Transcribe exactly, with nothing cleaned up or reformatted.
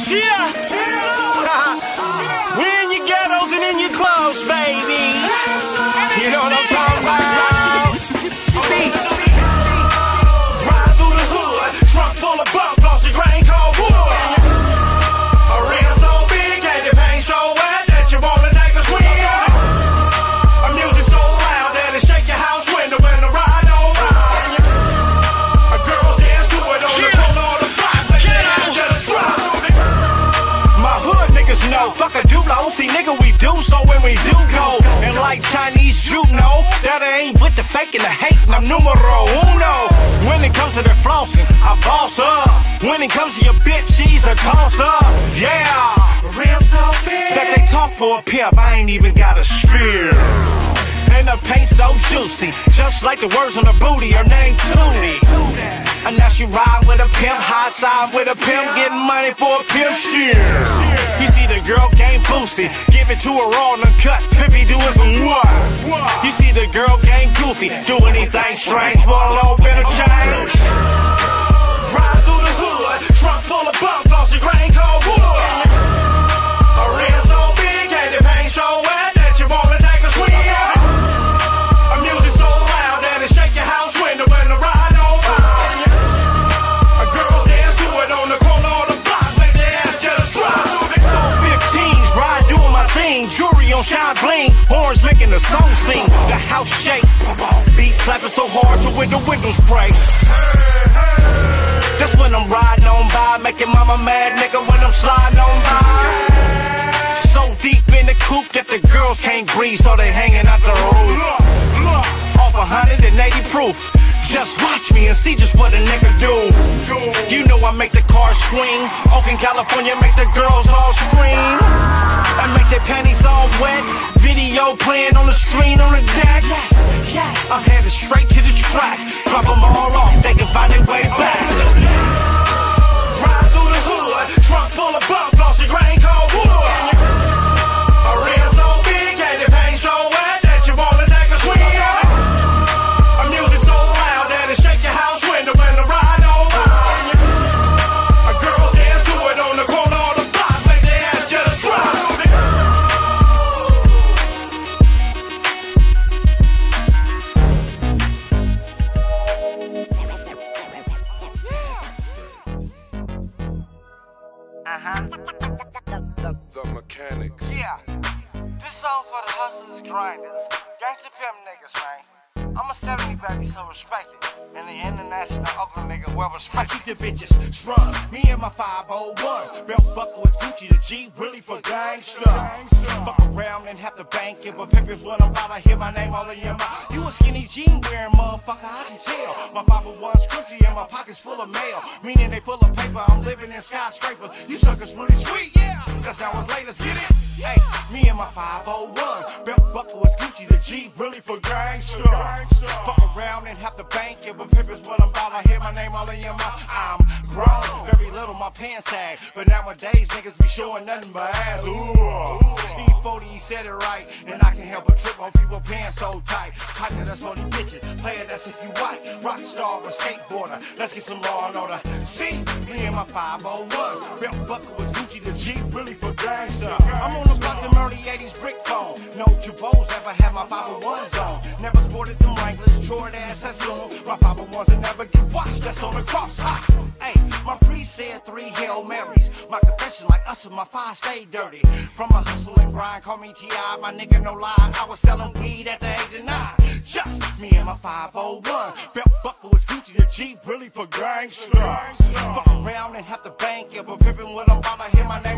Yeah. We in your ghettos and in your clothes, baby. You know what I'm talking about? Ride through the hood, trunk full of bump, lost your grain called wood. A rim so big and the paint so wet that you wanna take a swing. A music so loud that it shake your house window when the ride on by. A girls dance to it on the corner of the block, but they have just drop. My hood niggas know, fuck a Duplo, see nigga we do so when we do go. And like Chinese you know, that I ain't with the fake and the hate, and I'm numero uno. When it comes to the flossing, I boss up. When it comes to your bitch, she's a toss up. Yeah, rim so big that they talk for a pimp, I ain't even got a spear. And the paint so juicy, just like the words on the booty, her name Tootie. And now she ride with a pimp, high side with a pimp, getting money for a pimp shit. You see the girl game boosty, give it to her all uncut, pimpy doing some what? You see the girl game goofy, do anything strange for a little bit of change. Ride through the hood, trunk full of bump, lost your grain called wood. A rim so big and the paint so wet that you wanna take a swing. A music so loud that it shake your house window when the ride on by. A girls dance to it on the corner of the block, make their ass just drop. So fifteens, ride doing my thing, jewelry on shine bling, horns making the song sing, the house shake, beat slapping so hard to where the windows break. That's when I'm riding on by, making mama mad, nigga, when I'm sliding on by. So deep in the coupe that the girls can't breathe, so they hanging out the roof. Off one hundred eighty proof. Just watch me and see just what a nigga do. You know I make the car swing. Oakland, California, make the girls all scream. I make their panties all wet. Video playing on the screen on the deck. I'm headed straight to the track. Drop them all off, they can find their way back. Ride through the hood, trunk full of bump, lost your grain called wood. A rim so big and the paint so wet that you wanna take a swing. A music so loud that it shake your house window when the ride on by. A girls dance to it on the corner of the block, make their ass just drop. Uh-huh. The, the mechanics. Yeah. This song's for the hustlers, grinders, gangsta pimp niggas, man. I'm a seventy baby, so respect it. And the international Oakland nigga, well respected. I keep the bitches sprung, me and my five oh ones. Belt buckle with Gucci, the G, really for gangsta. Fuck around and have to bank it, but pimpin' when I'm about to hear my name all in your mouth. You a skinny jean wearing motherfucker, I can tell. My five oh one's cookie and my pockets full of mail. Meaning they full of paper, I'm living in skyscraper. You suckers really sweet, yeah. Cause now it's late, let's get it. Hey, me and my five oh one. Belt buckle with Gucci, the G, really for gangsta. Fuck around and have to bank it, but pimpers when I'm about to hear my name all in your mouth. I'm grown, very little my pants sag, but nowadays niggas be showing nothing but ass. Ooh, E forty, he said it right, and I can't help but trip on people pants so tight. Partner, that's for these bitches, play it, that's if you white. Rock star or skateboarder, let's get some law and order. See, me and my five oh one, belt buckle with Gucci, the G, really for gangsta. I'm on the block, them early eighties brick phone. No Jabos ever had my five oh ones on. Never sported them Wranglers, Jordan ass, that's soon. My five oh ones will never get washed, that's on the cross. Ha! Hey, my priest said three Hail Marys. My confession like us and my five stay dirty. From a hustle and grind, call me T I, my nigga no lie. I was selling weed at the age of nine. Just me and my five oh one. Belt buckle was Gucci, the G, really for gangsta. Fuck around and have to bank it, but pimpin' when I'm about to hear my name